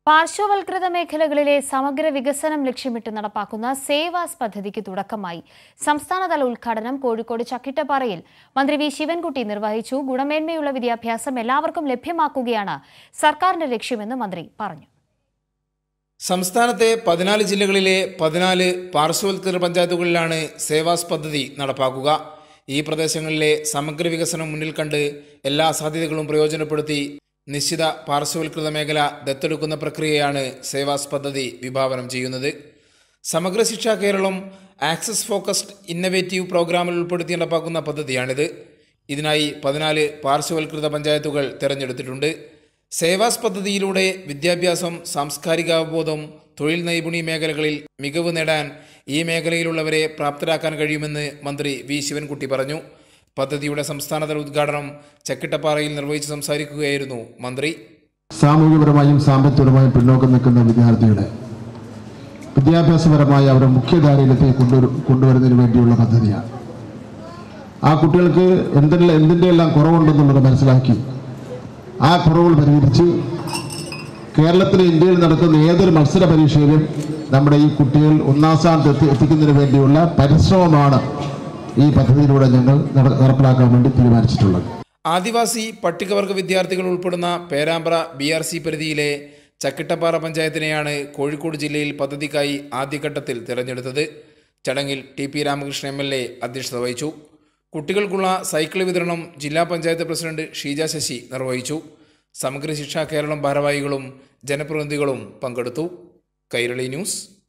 പാർശ്വവൽകൃത മേഖലകളിലെ സമഗ്ര വികസനം ലക്ഷ്യമിട്ട് നടപ്പാക്കുന്ന സേവാസ് പദ്ധതിക്ക് തുടക്കമായി. സംസ്ഥാനതല ഉദ്ഘാടനം കോഴിക്കോട് ചക്കിട്ടപ്പാറയിൽ മന്ത്രി വി ശിവൻകുട്ടി നിർവഹിച്ചു. ഗുണമേന്മയുള്ള വിദ്യാഭ്യാസം എല്ലാവർക്കും ലഭ്യമാക്കുകയാണ് സർക്കാരിന്റെ ലക്ഷ്യമെന്ന് മന്ത്രി പറഞ്ഞു. സംസ്ഥാനത്തെ 14 ജില്ലകളിലെ 14 പാർശ്വവൽകൃത പഞ്ചായത്തുകളിലാണ് സേവാസ് പദ്ധതി നടപ്പാക്കുക. ഈ പ്രദേശങ്ങളിലെ സമഗ്ര വികസനം മുന്നിൽ കണ്ട് എല്ലാ സാധ്യതകളും പ്രയോജനപ്പെടുത്തി നിശ്ചിത പാർശ്വവൽകൃത മേഖല ദത്തെടുക്കുന്ന പ്രക്രിയയാണ് സേവാസ് പദ്ധതി വിഭാവനം ചെയ്യുന്നത്. സമഗ്ര ശിക്ഷ കേരളം ആക്സസ് ഫോക്കസ്ഡ് ഇന്നവേറ്റീവ് പ്രോഗ്രാമിൽ ഉൾപ്പെടുത്തി നടപ്പാക്കുന്ന പദ്ധതിയാണിത്. ഇതിനായി 14 പാർശ്വവൽകൃത പഞ്ചായത്തുകൾ തിരഞ്ഞെടുത്തിട്ടുണ്ട്. സേവാസ് പദ്ധതിയിലൂടെ വിദ്യാഭ്യാസം, സാംസ്കാരികാവബോധം, തൊഴിൽ നൈപുണ്യ മേഖലകളിൽ മികവ് നേടാൻ ഈ മേഖലയിലുള്ളവരെ പ്രാപ്തരാക്കാൻ കഴിയുമെന്ന് മന്ത്രി വി ശിവൻകുട്ടി പറഞ്ഞു. പദ്ധതിയുടെ സംസ്ഥാനതല ഉദ്ഘാടനം ചക്കിട്ടപ്പാറയിൽ നിർവഹിച്ച് സംസാരിക്കുകയായിരുന്നു മന്ത്രി. സാമൂഹികപരമായും സാമ്പത്തികപരമായും പിന്നോക്കം നിൽക്കുന്ന വിദ്യാർത്ഥികളെ വിദ്യാഭ്യാസപരമായി അവരെ മുഖ്യധാരയിലേക്ക് കൊണ്ടുവരുന്നതിന് വേണ്ടിയുള്ള പദ്ധതിയാണ്. ആ കുട്ടികൾക്ക് എന്തിൻ്റെയെല്ലാം കുറവുണ്ടെന്നുള്ളത് മനസ്സിലാക്കി ആ കുറവുകൾ പരിഹരിച്ച് കേരളത്തിലെ ഇന്ത്യയിൽ നടക്കുന്ന ഏതൊരു മത്സര പരീക്ഷയിലും നമ്മുടെ ഈ കുട്ടികൾ ഒന്നാം സ്ഥാനത്ത് എത്തിക്കുന്നതിന് വേണ്ടിയുള്ള പരിശ്രമമാണ് ഈ പദ്ധതിയിലൂടെ ഞങ്ങൾ നടപ്പിലാക്കാൻ വേണ്ടി തീരുമാനിച്ചിട്ടുള്ളത്. ആദിവാസി പട്ടികവർഗ വിദ്യാർത്ഥികൾ ഉൾപ്പെടുന്ന പേരാമ്പ്ര BRC പരിധിയിലെ ചക്കിട്ടപ്പാറ പഞ്ചായത്തിനെയാണ് കോഴിക്കോട് ജില്ലയിൽ പദ്ധതിക്കായി ആദ്യഘട്ടത്തിൽ തിരഞ്ഞെടുത്തത്. ചടങ്ങിൽ TP രാമകൃഷ്ണൻ MLA അധ്യക്ഷത വഹിച്ചു. കുട്ടികൾക്കുള്ള സൈക്കിൾ വിതരണം ജില്ലാ പഞ്ചായത്ത് പ്രസിഡന്റ് ഷീജ ശശി നിർവഹിച്ചു. സമഗ്ര ശിക്ഷ കേരളം ഭാരവാഹികളും ജനപ്രതിനിധികളും പങ്കെടുത്തു. കൈരളി ന്യൂസ്.